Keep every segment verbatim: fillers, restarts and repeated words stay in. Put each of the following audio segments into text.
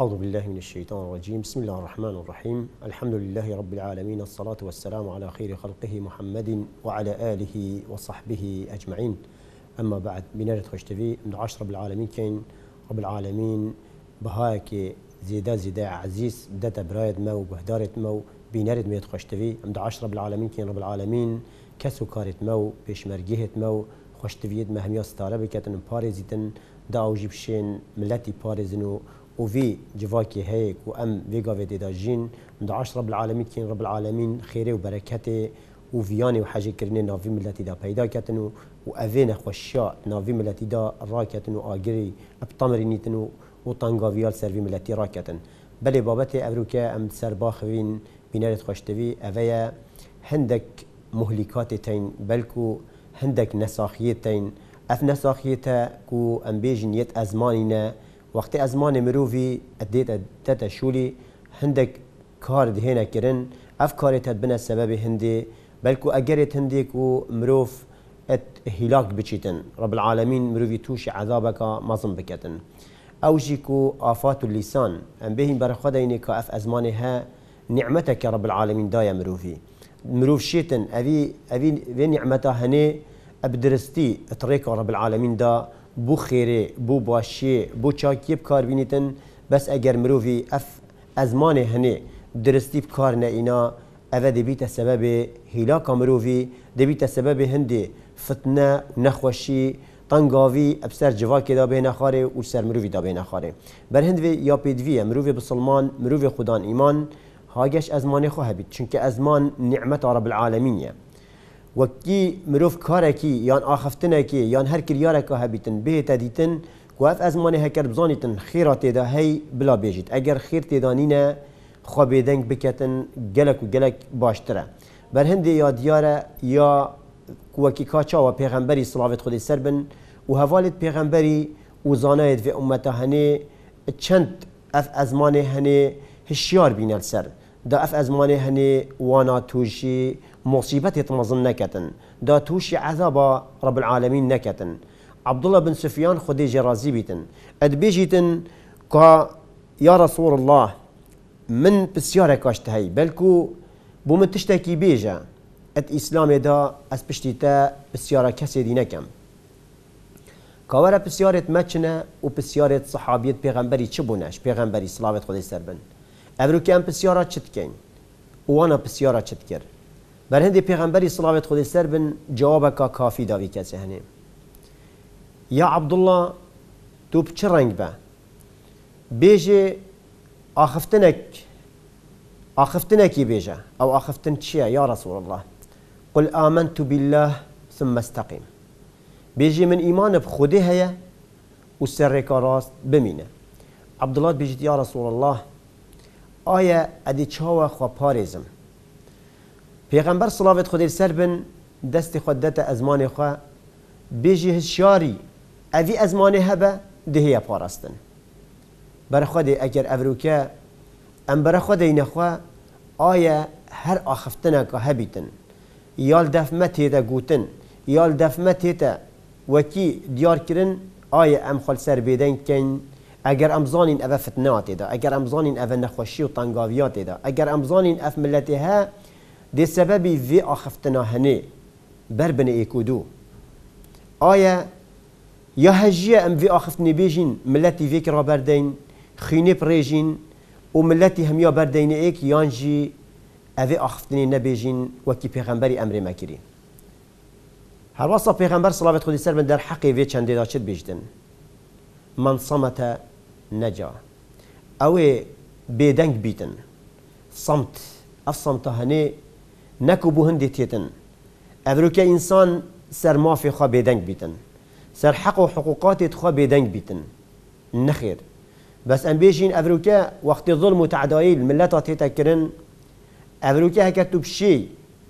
أعوذ بالله من الشيطان الرجيم. بسم الله الرحمن الرحيم. الحمد لله رب العالمين، الصلاة والسلام على خير خلقه محمد وعلى آله وصحبه أجمعين. أما بعد، بنرد خوشتوي من عشرة بالعالمين كين رب العالمين بهاك زيدا زيدا عزيز داتا برايد مو بهدارت مو بنرد ميت خوشتوي من عشرة بالعالمين كين رب العالمين كسو كارت مو بيشمرجيهت مو خوشتويد مهمية ستارة بكتن باريزيتن داو جيبشين ملتي باريزنو وفي جواكي هيك وام فيجا في داجين من عشرة بالعالمين كين رب العالمين خيره وبركته وفياني وحاجه كرني نافي ملتي دا پیدا كتنو وافين خوشا نافي ملتي دا راكتنو اجري ابطمرينيتنو وطنغافيال سيرفي ملتي راكتن بلي بابتي ابروكا ام سرباخوين بنارت خوشتوي افيا هندك مهلكاتتين بلكو هندك نساخيتين اف نساخيته كو ام بيجن يت ازمانينا وقت ازمان مروفي اديت تتا شولي هندك كارد هنا كرن اف كارت بنا سبب هندي بلكو اجرت هنديك ومروف ات هلاك بچيتن رب العالمين مروفي توش عذابك مظن بكتن اوجيكو آفات اللسان ام بهين برخديني كاف ازمانها نعمتك يا رب العالمين دايا مروفي مروف شيتن ابي ابي في نعمتها هني ابدرستي طريق رب العالمين دا بو خيره بو باشي بو چاكي بكار بينيتن بس اگر مروفي اف ازمان هني درستي بكار ناينا اذا دبيت سبب هلاك مروفي دبيت سبب هندي فتنه نخوشي طنقاوي ابسر جواكي دا بين خاري وسر مروفي دا بين خاري بر هند يا بيدفي مروفي بسلمان مروفي خدان ايمان هاجش ازمان خو هبيت چونك ازمان نعمه رب العالمين وكي مروف كاركي يان آخفتنكي يان هر كريارك هبيتن به تديتن كواف ازمانه هكر بزانيتن خيرات دا هي بلا بيجيت اگر خير تدانينا خابيدنگ بكتن جلك وجلك باشتره بر هندي يا دياره يا كوكي كاچا و پیغمبري صلوات خدي سربن و حوالت پیغمبري و زانايت في امته هني چند اف ازمانه هني هشيار بينال سر دا اف ازمانه هني وانا توشي مصيبة يتمظن نكتن دا توشي عذاب رب العالمين نكتن عبد الله بن سفيان خدي جرازي بيتن ادبيجيتن كا يا رسول الله من بسيارة كاشتهي بلكو بو من تشتكي بيجا ات اسلام دا اس بشتيتا بسيارة كسي دي نكم كاورا بسيارة مچنا و بسيارة صحابية پیغمبري چبونش پیغمبري صلاوات خدي سربن ابرو كام بسيارة چتكين وانا بسيارة چتكر بر هندي پیغمبري صلوات خدي سربن جوابك كافي داوي كسي هني يا عبد الله تو بچ رنگ با بيجي اخفتنك اخفتنكي بيجا او اخفتن چيا يا رسول الله قل آمنت بالله ثم استقيم بيجي من ايمان بخودي هيا وسرك راس بمينه عبد الله بيجي يا رسول الله آية ادي چاوا خو پاريزم پیغمبر صلوات خدي سربن دست خدت ازمان خو بيجي هشاري اوي ازمان هبه دهيا پاراستن بر خدي اگر افروكا ام بر خدي نخوا آية هر اخفتنا که هبيتن يال دفمت هيدا گوتن يال دفمت هيدا وكي ديار كرن آية ام خل سر بيدن كن اگر امزانين اف فتنات دا اگر امزانين اف نخوشي و طنقاويات دا اگر امزانين اف ملتها دي سببي في اخفتنا هني بربن ايكودو آية يا هجية ام في اخفتني بيجين ملتي فيك را بردين خيني بريجين وملتي هم يا بردين ايك يانجي افي اخفتني نبيجين وكي پیغمبري امر مكري هر واسا پیغمبر صلوات خدي سربن در حقي في چند دا چد بيجدن من صمت نجا اوه بيدنگ بيتن صمت اف صمت هني نكو بو هندي تيتن افروكا انسان سر مافي خوا بيدنگ بيتن سر حق و حقوقات خوا بيدنگ بيتن نخير بس ام بيجين افروكا وقت ظلم و تعدايل ملتا تيتا كرن افروكا هكتو بشي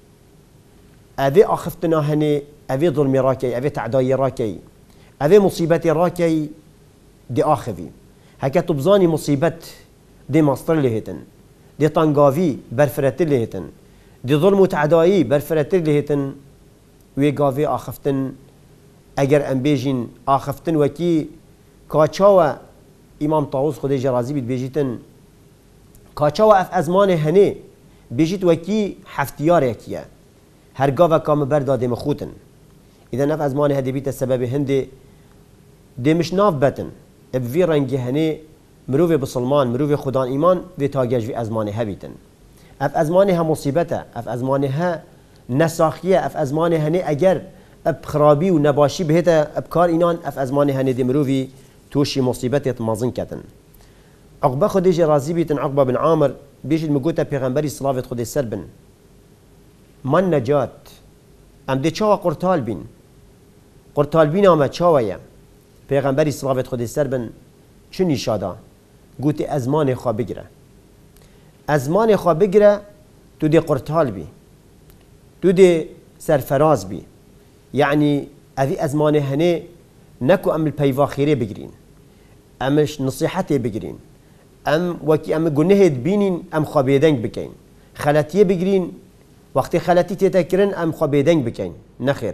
افي اخفتنا هني افي ظلمي راكي افي تعداي راكي افي مصيبتي راكي دي آخذي هكتو بزاني مصيبت دي مصطر لهتن دي طنقافي برفرت لهتن دي ظلم و تعدايي برفرت لهتن ويقافي آخفتن اگر ام بيجين آخفتن وكي كاچاوا امام طاووس خدای جرازی بید بیجیتن کاچاو اف ازمان هنه بیجیت وکی حفتیار یکیه هرگاه و کام برداده مخوتن اذا اف ازمان هدی بیت سبب هنده دمش ناف بتن بفي رنگی هنه مروف بسلمان مروف خدان ایمان و تاگج في ازمانه هبیتن اف ازمانه ها مصیبته اف ازمانه ها نساخیه اف ازمانه هنه اگر اب خرابی و نباشی بهتا اب کار اینان اف ازمانه هنه دی مروفی توشی مصیبت مازن کتن عقبه خودی رازی بیتن عقبه بن عامر بیجید مگوتا پیغمبری صلوات خودی سر بن من نجات ام دی چاوا قرطال بین قرطال بین آمد چاویه پیغمبری صلوات خودی سر بن چه نشادا گوتی ازمان خواه بگیره ازمان خواه بگیره تو دی قرطال بی تو دی سرفراز بی یعنی اوی ازمان هنه نکو ام الپیوا خیره بگیرین امش نصیحتی بگیرین ام وکی ام گنهید بینین ام خواه بیدنگ بکین خلطیه بگیرین وقتی خلطی تتکرن ام خواه بیدنگ بکین نخیر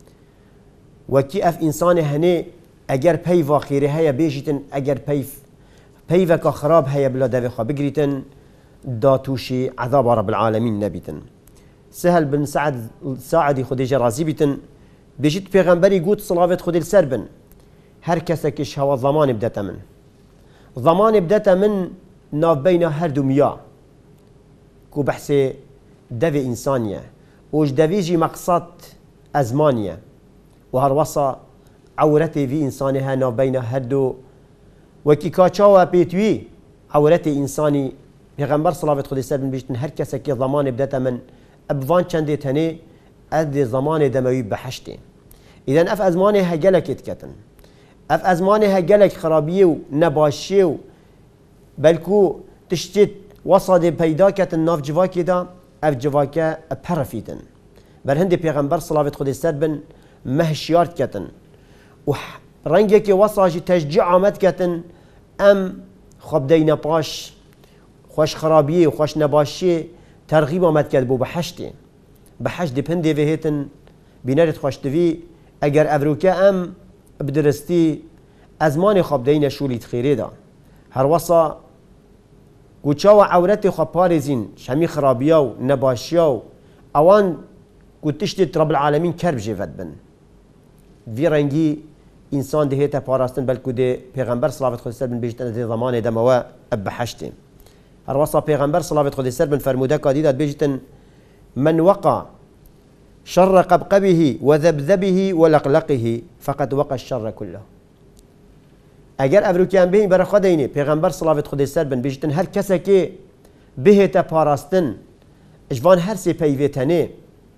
وکی اف انسان هنه اگر پیوا خیره هیا بیجیتن اگر پیف پیوا که خراب هیا بلا دوی خواه بگریتن دا توشی عذاب رب العالمین نبیتن سهل بن سعد ساعدی خودی جرازی بیتن بیجید پیغمبری گوت صلاوت خودی لسر بن هر کسی کش هوا ضمان بدتا من ضمان بدتا من ناف بین هر دمیا کو بحث دوی انسانیه وش دویجی مقصد ازمانیه و هر وصا عورتی وی انسانی ها ناف بین هر دو وکی کاچاوا پیتوی عورت انسانی پیغمبر صلاوت خودی سر بن بیجتن هر کسی که ضمان بدتا من ابوان چنده تنه اد زمان دموی بحشته اذا اف ازمانه هجلك يتكتن اف ازمانه هجلك خرابيه و نباشيه و بلكو تشتت وصد پیدا کتن ناف جواکی دا اف جواکه پرفیتن بر هندی پیغمبر صلاوت خودی سر بن مهشیارت کتن و رنگی که وصاجی تشجیع آمد کتن ام خب دین پاش خوش خرابیه و خوش نباشیه ترغیب آمد کرد بو بحشته بحش دپنده و هیتن بینرت خوشتوی اگر افروکه ام بدرستی ازمان خواب دین شولیت خیره دا هر وصا گوچا و عورت خواب پارزین شمی خرابیا و نباشیا و اوان گوتشتت رب العالمین کرب جیفت بن وی رنگی انسان ده هیتا پاراستن بلکو ده پیغمبر صلاوت خود سر بن بیجتن ده زمان دموا بحشته هر وصا پیغمبر صلاوت خود سر بن فرموده که دیدت بیجتن من وقع شر قبقبه وذبذبه ولقلقه فقد وقع الشر كله اگر افروکیان بین برای خود اینه پیغمبر صلاوت خود سر بن بیجتن هر کسی که بهتا پاراستن اجوان هر سی پیویتنه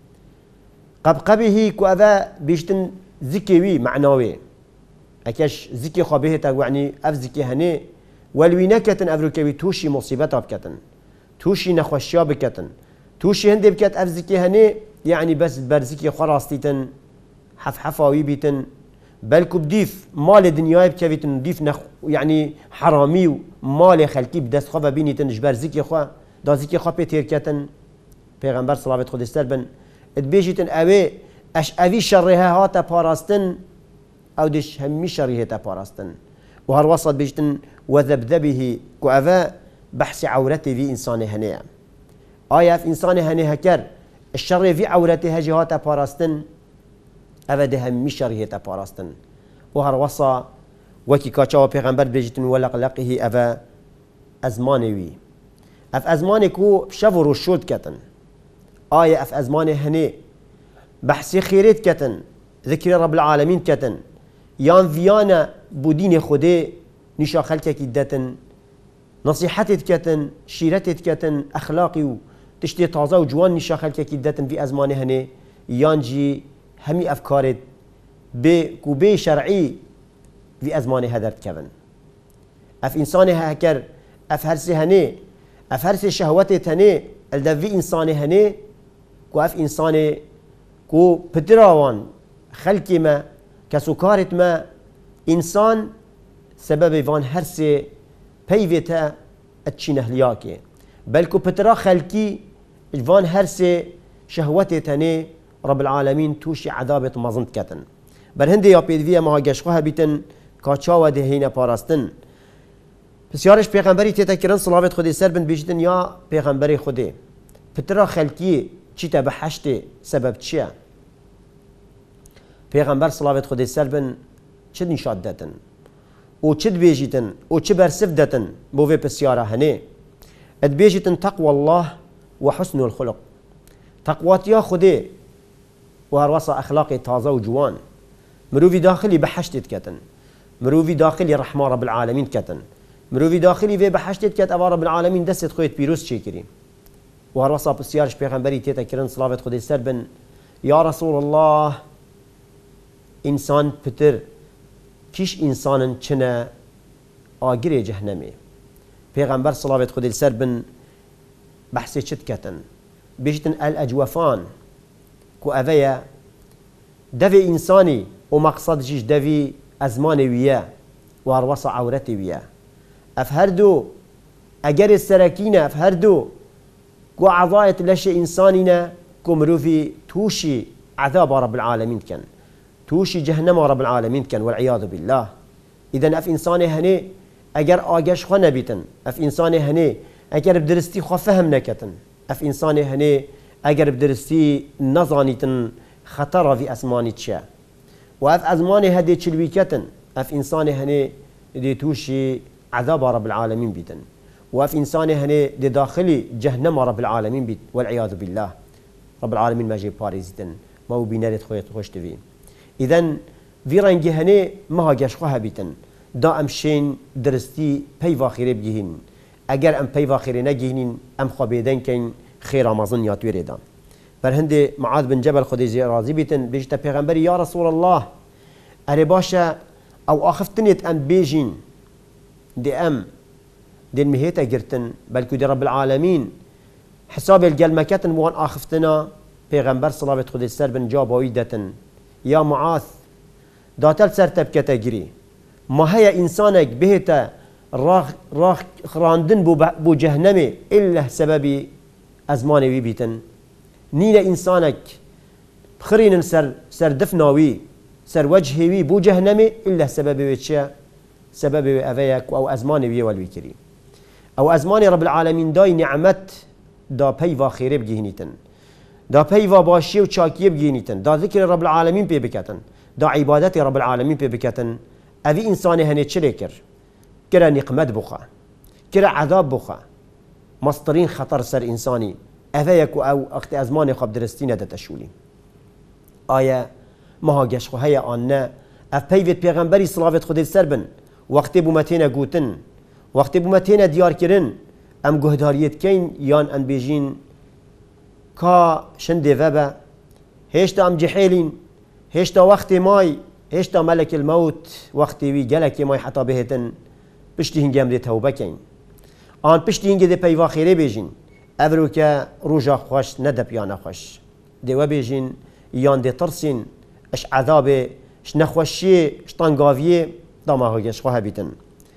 قبقبه که اوه بیجتن ذکیوی معناوی اکش ذکی خواه بهتا یعنی اف ذکی هنه ولوی نکتن افروکیوی توشی مصیبت بکتن توشی نخوشیا بکتن توشي هندي بكات أفزكي هني يعني بس برزكي خراستيتن حف حفاوي بيتن بلكو بديف مال دنياي بكافيتن بديف نخ يعني حرامي ومال خلقي بدست خوا بينيتن جبر زكي خوا دا زكي خوا بيتير كاتن پیغمبر صلوات خود استر بن ادبيجيتن اوي اش اوي شرها هاتا باراستن او دش همي شرها تا باراستن وهر وسط بيجتن وذبذبه كو اوا بحث عورته في انسان هنيه آیا اف انسان هنه هکر الشر في عورته جهات پاراستن اوه همی شره تا پاراستن و هر وصا وکی کاچا و پیغمبر بجتن ولقلقه اوه ازمانه وی اف ازمانه کو شو و رشود کتن آیا اف ازمانه هنه بحثی خیرت کتن ذکر رب العالمین کتن یان ویانا بودین خوده نشا خلکه کدتن نصيحتت كتن شيرتت كتن أخلاقي و تشتي تازه و جوان نشا خلقه كدتن في أزمانه هنه يانجي همي أفكارت بكو بي شرعي في أزمانه هدرت كفن أف إنسانه هكر أف هرسي هنه أف هرسي شهوتت هنه الدا في إنسانه هنه كو أف إنسانه كو بتراوان خلقي ما كسوكارت ما إنسان سبب فان هرسي پیویتا اچین اهلیاکه بلکو پترا خلکی جوان هر سه شهوت تنه رب العالمین توشی عذابت مزند کتن بر هنده یا پیدوی ما گشخوها بیتن کاچا و دهین پاراستن بسیارش پیغمبری تیتا کرن صلوات خودی سر بن بیجتن یا پیغمبری خودی پترا خلکی چی تا به حشت سبب چیه پیغمبر صلوات خودی سر بن چه نشاد دادن و چه بیجتن و چه برسف دادن بوی بسیاره هنه اد بیجتن تقوى الله و حسن الخلق تقواتیا خودی و هر وصا اخلاق تازه و جوان مروفي داخلي بحشتت كتن مروفي داخلي رحمة رب العالمين كتن مروفي داخلي في بحشتت كت أبا رب العالمين دست خويت بيروس شكري وهر وصا بسيارش بيغمبري تيتا كرن صلاة خدي سربن يا رسول الله إنسان بتر كيش إنسان چنا آجر جهنمي بيغمبر صلاة خدي سربن بحثي چت كتن بيجتن الأجوفان كو أفيا دفي إنساني ومقصد جيش دفي أزماني وياه وأروصة عورتي وياه أفهردو أجر السراكينة أفهردو كو عضاية لشي إنساننا كو مروفي توشي عذاب رب العالمين كان توشي جهنم رب العالمين كان والعياذ بالله إذن أف إنساني هني أجر آجش خو نبيتن أف إنساني هني أجر بدرستي خو فهم نكتن أف إنساني هني أجر بدرستي نظانيتن خطر في أسماني تشا وأف أزماني هدي تشلويكتن أف إنساني هني دي توشي عذاب رب العالمين بيتن وأف إنساني هني دي داخلي جهنم رب العالمين بيت والعياذ بالله رب العالمين ما جي باريزيتن ما هو بينارت خويت خوش تفي إذن في رنجي هني ما هاجش خوها بيتن دا أمشين درستي بيوا خيري بجيهن أجر أم بيوا خيري نجيهن أم خبيدن كين خير رمضان ياتويريدان برهند معاذ بن جبل خدي راضي بيتن بيجتا پیغمبري يا رسول الله اري باشا او اخفتنيت ام بيجين دي ام دي المهيتا جرتن بلكو دي رب العالمين حساب الجلمكتن وان اخفتنا پیغمبر صلوات خدي سر بن جاب ويدتن يا معاذ داتل سر تبكتا جري ما هي انسانك بهتا راخ راخ خراندن بو, بو جهنمي الا سبب ازماني وي بيتن نينا إنسانك بخرين سر سر دفناوي سر وجهي بو جهنمي إلا سبب ويتشا سبب أفيك أو أزماني وي والويكري أو أزماني رب العالمين داي نعمت دا بيوا خيري بجيهنيتن دا بيوا باشي وشاكي بجيهنيتن دا ذكر رب العالمين بي بكتن دا عبادتي رب العالمين بي بكتن أفي إنساني هني تشريكر كرا نقمت بخا كرا عذاب بخا مصدرين خطر سر إنساني أفيك أو أخت أزماني خب درستين هذا تشولي آية ما هاجش خو هيا أنا أفيفت پیغمبري صلوات خدي سربن وقت بومتينا قوتن وقت بومتينا ديار كرن أم جهداريت كين يان أن بيجين كا شندي فبا هيشتا أم جحيلين هيشتا وقت ماي هيشتا ملك الموت وقت وي جلك ماي حتى بهتن بشتي هنجام دي توبة كين آن بشتي هنجي دي بيوا خيري بيجين أفرو که روجا خوش ندب یا نخوش دیو بیجین یان دی ترسین اش عذابه اش نخوشیه اش تنگاویه داما هاگش خواه بیتن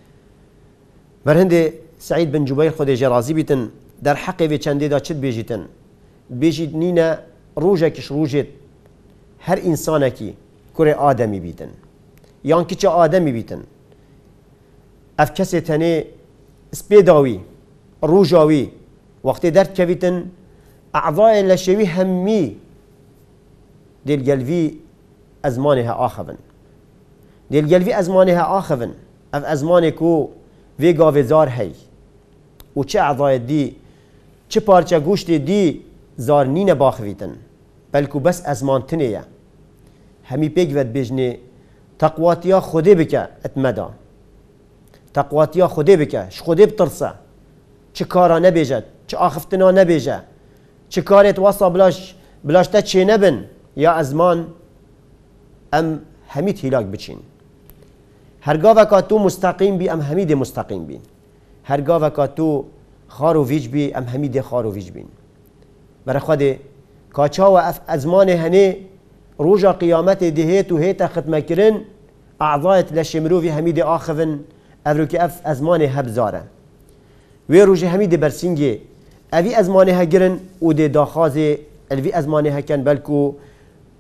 برهند سعید بن جبیر خود جرازی بیتن در حقی وی چنده دا چد بیجیتن بیجید نینا روجا کش روجت هر انسانه کی کره آدمی بیتن یان کچه آدمی بیتن اف کسی تنه سپیداوی روجاوی وقت درت كفيتن أعضاء لشوي همي ديل قلبي أزمانها آخفن ديل قلبي أزمانها آخفن أف أزمانكو في قاوي زار هي وچه أعضاء دي چه پارچه گوشت دي زار نين باخفيتن بلكو بس أزمان تنية همي بيقوت بجني تقواتيا خودي بك اتمدا تقواتيا خودي بك ش خودي بترسه چه کارا نبیجد چه آخفتنا نبیجه چه کارت واسا بلاش بلاش تا چه نبن یا ازمان ام همید هلاک بچین هرگاه وکا تو مستقیم بی ام همید مستقیم بین هرگاه وکا تو خارو ویج بی ام همید خارو ویج بین برای خود کاچا و اف ازمان هنه روژا قیامت دهیت و هیت ختمه کرن اعضایت لشمروفی همید آخفن افرو که اف ازمان هبزاره وی روژه همید برسینگی اوی ازمانه ها گرن و دی داخازه الوی ازمانه ها کن بلکو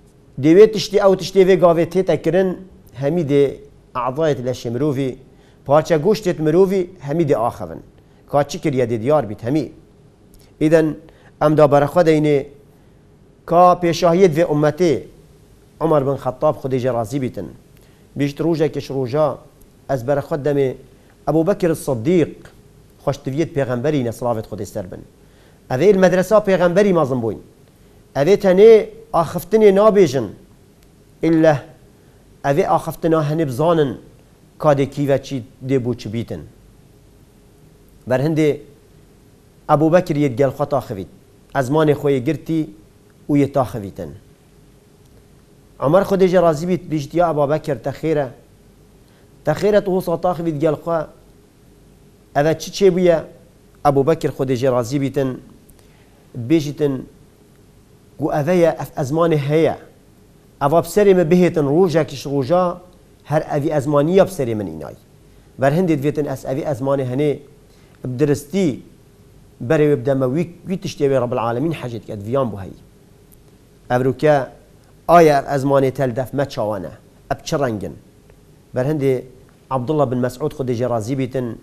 دیوی تشتی او تشتی وی گاوی تیتا کرن همید اعضایت لشمروفی پارچه گوشتت مروفی همی دی آخون که چی کریه دی دیار بیت همی. ایدن ام دا برخوا دینه که پیشاهیت و امتی عمر بن خطاب خودی رازی بیتن بیشت روژه کش روژه از برخوا دم ابو بکر الصدیق خوشتویت پیغمبری نصرافت خودی سر بن اوه المدرسه پیغمبری مازم بوین اوه تنه آخفتنی نابیجن الا اوه آخفتنا هنب زانن کاده کیوه چی دی بو چی بیتن بر هنده ابو بکر ید گل خطا خوید ازمان خوی گرتی و ید تا خویتن عمر خودی رازی بیت بیشت یا ابو بکر تخیره تخیره تو ساتا خوید گل خواه اوه چی چی بویا ابو بکر خودی رازی بیتن بیشتن و اوه اف ازمان هیا اوه بسری من بهتن روژه کش روژه هر اوی ازمانی بسری من اینای بر هندی دویتن اس اوی ازمان هنه بدرستی برای بدم وی تشتیوی رب العالمین حاجت کد ویان بو هی ابروکه آیا ازمان تل دف ما چاوانه اب چرنگن بر هندی عبدالله بن مسعود خود جرازی بیتن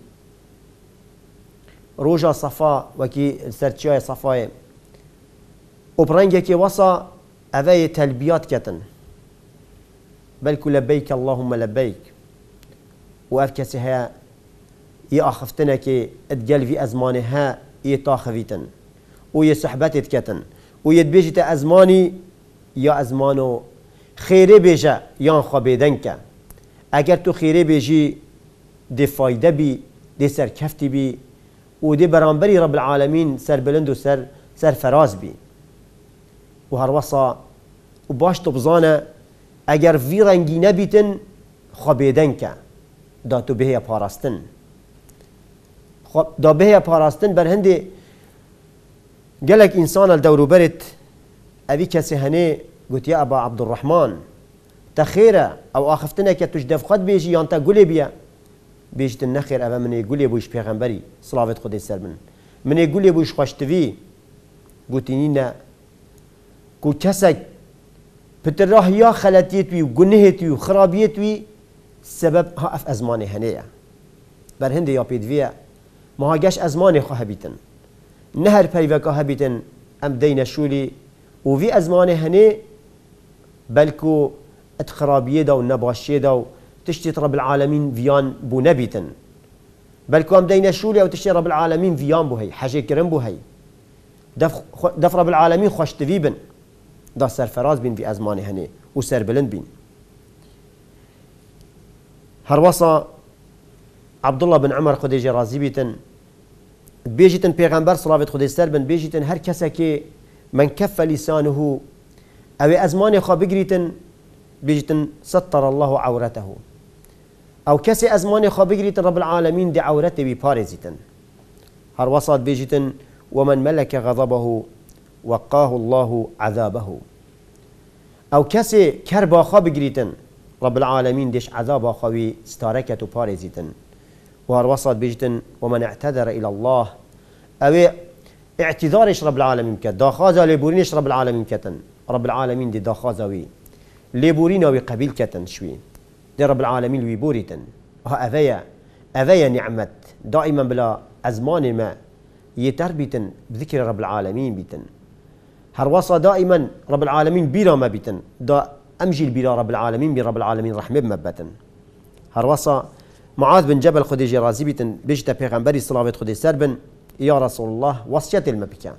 روژا صفا وکی سرچای صفای و برنگه که وصا اوه تلبیات کتن بلکو لبیک اللهم لبیک و اف کسی ها ی آخفتنه که ادگل وی ازمانه ها ی تاخویتن و ی صحبتت کتن و ید بیجت ازمانی یا ازمانو خیره بیجه یا خوابیدن که اگر تو خیره بیجی دی فایده بی دی سرکفتی بی و دی برانبری رب العالمین سر بلند و سر سر فراز بی و هر وصا و باش تو بزانه اگر وی رنگی نبیتن خوابیدن که دا تو بهی پاراستن دا بهی پاراستن بر هندی گلک انسان الدورو برت اوی کسی هنه گوت یا ابا عبدالرحمن تخیره او آخفتنه که توش دفخت بیجی یا انتا گلی بیا بیجتن نخیر اوه منی گلی بوش پیغمبری صلاوت خودی سر من منی گلی بوش خوشتوی گوتینی نه کو کسک پتر راه یا خلطیت وی و گنهت وی و خرابیت وی سبب ها اف ازمانه هنه بر هنده یا پیدویه ما ها گش ازمانه خواه بیتن نهر پریوکا ها بیتن ام دین شولی و وی ازمانه هنه بلکو ات خرابیه دا و نباشیه دا و تشتیت رب العالمین ویان بو نبیتن بلکو ام دین شولی او تشتیت رب العالمین ویان بو هی حاجه کرم بو هی دف, دف رب العالمین خوشتوی بن دا سرفراز بین وی ازمانه هنه و سر بلند بین هر وصا عبدالله بن عمر خودی جرازی بیتن بیجتن پیغمبر صلاوت خودی سر بن بیجتن هر کسی که من کف لسانه او ازمان خواه بگریتن بیجتن سطر الله عورته او کسی ازمان خواه بگریتن رب العالمین دی عورته بی پارزیتن هر وصا بیجتن ومن ملك غضبه وقاه الله عذابه او کسی کربا خواه بگریتن رب العالمين ديش عذاب خوي ستاركة بارزيتن وهر وسط بيجتن ومن اعتذر إلى الله أو اعتذارش رب العالمين كت داخازا لبورينش رب العالمين كتن رب العالمين دي داخازا وي لبورينا وي قبيل كتن شوي دي رب العالمين وي بوريتن ها أذيا أذيا نعمت دائما بلا أزمان ما يتربيتن بذكر رب العالمين بيتن هر وسط دائما رب العالمين بيرا ما بيتن دا أمجيل بلا رب العالمين برب العالمين رحمة بمبتن هر وصا معاذ بن جبل خدي جرازي بيتن بيجتا پیغمبري صلاوات خدي سربن يا رسول الله وصيت المبكى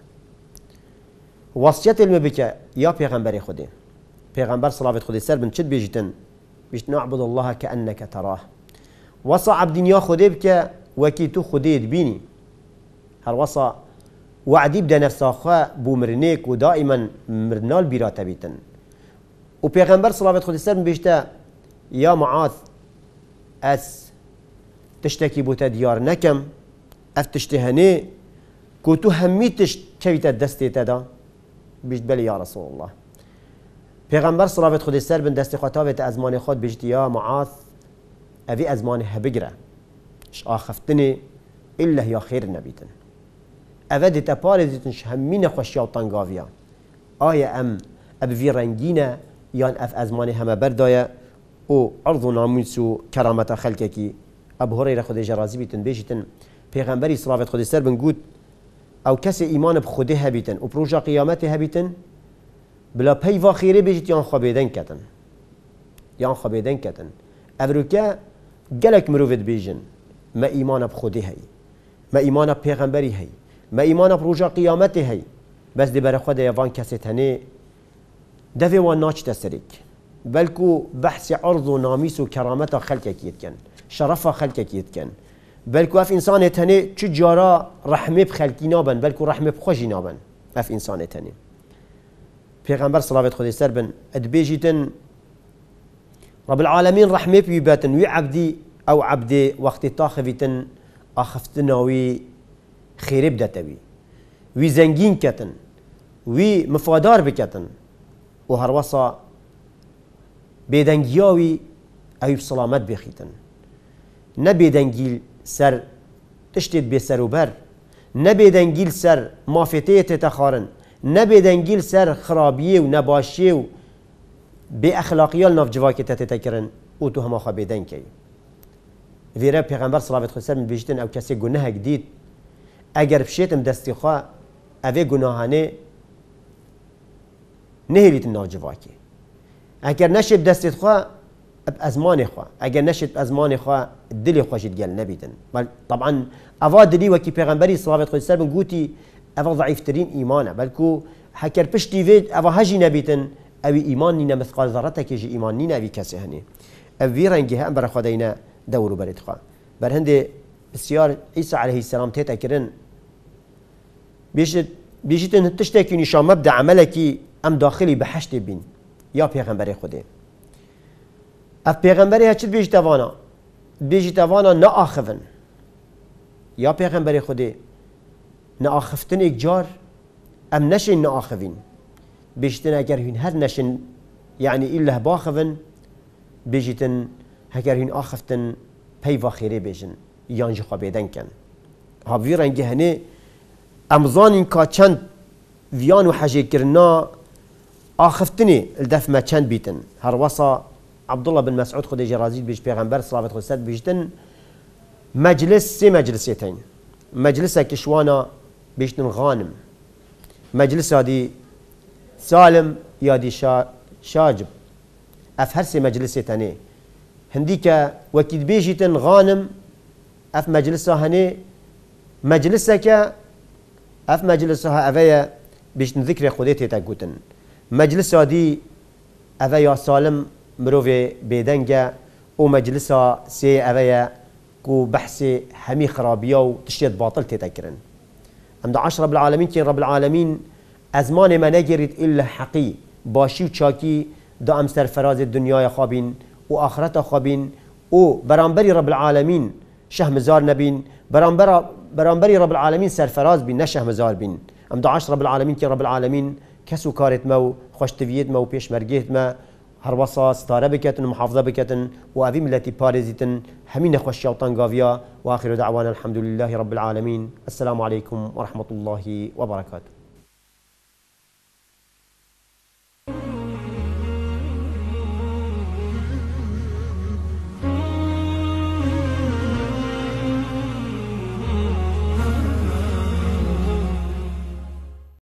وصيت المبكى يا پیغمبري خدي پیغمبر صلاوات خدي سربن چد بيجتن بيجت نعبد الله كأنك تراه وصا عبدين يا خدي بك وكي تو خدي تبيني هر وصا وعدي بدا نفسه خا بومرنيك ودائما مرنال بيراتا بيتن و پیغمبر صلوات خودی سر بیشتر یا معاذ اس تشتکی بوتا دیار نکم اف تشتهنه کو تو همیتش چویت دستی تدا بیشت بلی یا رسول الله پیغمبر صلوات خودی سر بن دستی خطابت ازمان خود بیشت یا معاذ اوی ازمان هبگره اش آخفتنی الا یا خیر نبیتن اوه دیتا پارزیتنش همین خوشی و تنگاویا آیا ام اب وی رنگینه یان اف ازمانه همه بردایه و عرض و ناموس و کرامت خلقه کی ابو هريره خود جرازی بیتن بیجتن پیغمبری صلوات خود سر بن گوت او کسی ایمان بخوده هبیتن و پروژه قیامت هبیتن بلا پی و خیره بیجت یان خوابیدن کتن یان خوابیدن کتن افروکه گلک مروفد بیجن ما ایمان بخوده هی ما ایمان پیغمبری هی ما ایمان پروژه قیامت هی بس دی بر خود یوان کسی تنه دفع و ناچ تسریک بلکو بحث عرض و نامیس و کرامت خلق کیت کن شرف خلق کیت کن بلکو اف انسان تنه چه جارا رحمه بخلقی نابن بلکو رحمه بخوشی نابن اف انسان تنه پیغمبر صلوات خود سر بن ادبیجیتن رب العالمین رحمه بیباتن وی عبدی او عبدی وقت تاخویتن آخفتناوی خیره بدتوی وی زنگین کتن وی مفادار بکتن و هر وصا بیدنگیاوی ایوب سلامت بخیتن نه بیدنگیل سر تشتید بی سر و بر نه بیدنگیل سر مافته تتخارن نه بیدنگیل سر خرابیه و نباشیه و بی اخلاقیال ناف جواکی تتکرن او تو همه خواه بیدنگ کی ویره پیغمبر صلوات خود سر من بیشتن او کسی گناه دید اگر بشیتم دستی خواه اوه گناهانه نهیلیت ناف جواکی اگر نشد دستت خواه ازمان خواه اگر نشد ازمان خواه دل خوشید گل نبیدن طبعا اوا دلی وکی پیغمبری صلوات خود سر من گوتی اوا ضعیف ترین ایمانه بلکو حکر پشتی وید اوا هجی نبیتن اوی ایمان نینا مثقال ذرته که جی ایمان نینا اوی کسی هنی اوی رنگی هم برای خداینا دورو برید خواه بر هنده بسیار عیسی علیه السلام تیتا کرن بیشتن تشتاکی نشان مبدع عملکی ام داخلی بحشت بین یا پیغمبر خوده اف پیغمبری ها چید بیجی توانا بیجی توانا نا آخفن یا پیغمبر خوده نا آخفتن ایک جار ام نشن نا آخفین بیجتن اگر هین هر نشن یعنی ایله باخفن بیجتن اگر هین آخفتن پیوا خیره بیجن یانج خواه بیدن کن هاوی رنگی هنه امزان این که چند ویان و حجه کرنا آخفتنی الدف ما چند بیتن هر وصا عبدالله بن مسعود خود جرازید بیش پیغمبر صلوات خود سد بیشتن مجلس سی مجلسیتین مجلس کشوانا بیشتن غانم مجلس هادی سالم یادی شا شاجب اف هر سی مجلسیتنی هندی که وکید بیشتن غانم اف مجلس هنی مجلس که اف مجلس ها اویا بیشتن ذکر خودتی تا گوتن مجلس هادی اویا سالم مروفي بيدنجا ومجلسها سي أبيا كو بحث همي خرابية وتشتيت باطل تتكرن أم دا عشر رب العالمين كين رب العالمين أزمان ما نجرت إلا حقي باشي وشاكي دا أم سرفراز الدنيا خابين وآخرتها خابين و برانبري رب العالمين شه مزار نبين برانبر برانبري رب العالمين سرفراز بين نشه مزار بين أم دا عشر رب العالمين كين رب العالمين كسو كارت مو خوش تفيد مو بيش مرجيت ما هر وصا ستاره بكتن ومحافظه بكتن وأبي ملتي بارزيتن همين خوش شوطان قافيا وآخر دعوانا الحمد لله رب العالمين السلام عليكم ورحمة الله وبركاته.